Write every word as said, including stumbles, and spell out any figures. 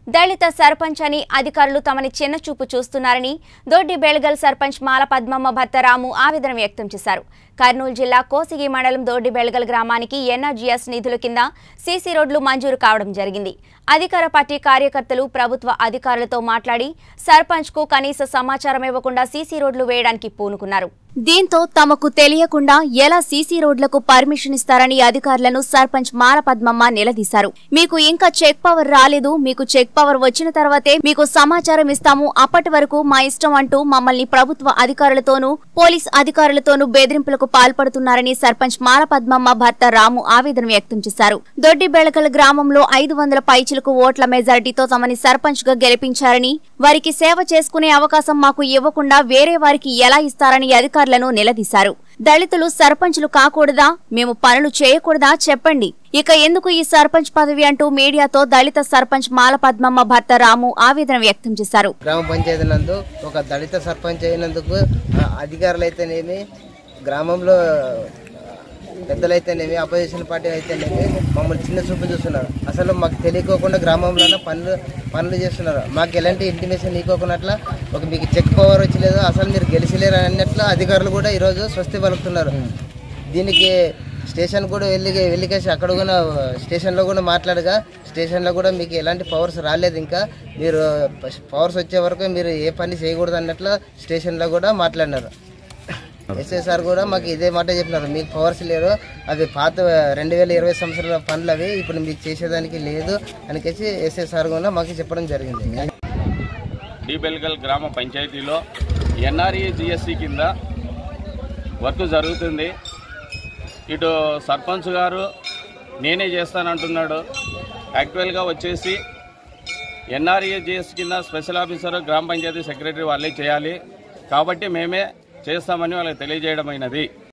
దళిత సర్పంచ్ అని అధికారులు తమని చిన్నచూపు చూస్తున్నారని దొడ్డి బెళగల్ సర్పంచ్ మాల పద్మమ్మ భర్త రాము ఆవేదన వ్యక్తం చేశారు. కర్నూలు జిల్లా కోసిగి మండలం దొడ్డి బెళగల్ గ్రామానికి ఎన్ఆర్జీఎస్ నిధుల కింద సీసీ రోడ్లు మంజూరు కావడం జరిగింది. అధికార పార్టీ కార్యకర్తలు ప్రభుత్వ అధికారులతో మాట్లాడి సర్పంచ్ కు కనీస సమాచారం ఇవ్వకుండా సీసీ రోడ్లు వేయడానికి పూనుకున్నారు. దీంతో తమకు తెలియకుండా ఎలా సీసీ రోడ్లకు పర్మిషన్ ఇస్తారని అధికారులను సర్పంచ్ మాల పద్మమ్మ నిలదీశారు. మీకు ఇంకా చెక్ పవర్ రాలేదు, మీకు చెక్ పవర్ వచ్చిన తర్వాతే మీకు సమాచారం ఇస్తాము, అప్పటి వరకు మా ఇష్టం అంటూ మమ్మల్ని ప్రభుత్వ అధికారులతోనూ పోలీస్ అధికారులతోనూ బెదిరింపులకు పాల్పడుతున్నారని సర్పంచ్ మాల పద్మమ్మ భర్త రాము ఆవేదన వ్యక్తం చేశారు. దొడ్డి బెళగల్ గ్రామంలో ఐదు వందల పైచిలకు ఓట్ల మెజారిటీతో తమని సర్పంచ్ గా గెలిపించారని, వారికి సేవ చేసుకునే అవకాశం మాకు ఇవ్వకుండా వేరే వారికి ఎలా ఇస్తారని అధికారులను నిలదీశారు. దళితులు సర్పంచ్లు కాకూడదా, మేము పనులు చేయకూడదా చెప్పండి, ఇక ఎందుకు ఈ సర్పంచ్ పదవి అంటూ మీడియాతో దళిత సర్పంచ్ మాల పద్మమ్మ భర్త రాము ఆవేదన వ్యక్తం చేశారు. గ్రామ పంచాయతీ నందు ఒక దళిత సర్పంచ్ అయినందుకు అధికారులైతేనేమి, గ్రామంలో పెద్దలైతేనేమి, అపోజిషన్ పార్టీ అయితేనేమి మమ్మల్ని చిన్న చూపు చూస్తున్నారు. అసలు మాకు తెలియకోకుండా గ్రామంలోనే పనులు పనులు చేస్తున్నారు. మాకు ఎలాంటి ఇంటిమేషన్ ఇవ్వకున్నట్ల ఒక మీకు చెక్ పవర్ వచ్చలేదు, అసలు మీరు గెలిచలేరు అన్నట్లు అధికారులు కూడా ఈరోజు స్వస్తి పలుకుతున్నారు. దీనికి స్టేషన్ కూడా వెళ్ళి వెళ్ళికేసి అక్కడ కూడా స్టేషన్లో కూడా మాట్లాడగా స్టేషన్లో కూడా మీకు ఎలాంటి పవర్స్ రాలేదు, ఇంకా మీరు పవర్స్ వచ్చే వరకు మీరు ఏ పని చేయకూడదు అన్నట్లు స్టేషన్లో కూడా మాట్లాడినారు. ఎస్ఐ సార్ కూడా మాకు ఇదే మాట చెప్పినారు, మీకు పవర్స్ లేరు, అవి పాత రెండు వేల ఇరవై సంవత్సరాల పనులు అవి ఇప్పుడు మీకు చేసేదానికి లేదు అనికేసి ఎస్ఐ సార్ కూడా మాకు చెప్పడం జరిగింది. డి బెళగల్ గ్రామ పంచాయతీలో ఎన్ఆర్ఈజిఎస్సి కింద వర్క్ జరుగుతుంది. ఇటు సర్పంచ్ గారు నేనే చేస్తానంటున్నాడు. యాక్చువల్గా వచ్చేసి ఎన్ఆర్ఈజిఎస్ కింద స్పెషల్ ఆఫీసర్ గ్రామ పంచాయతీ సెక్రటరీ వాళ్ళే చేయాలి, కాబట్టి మేమే చేస్తామని వాళ్ళకి తెలియజేయడమైనది.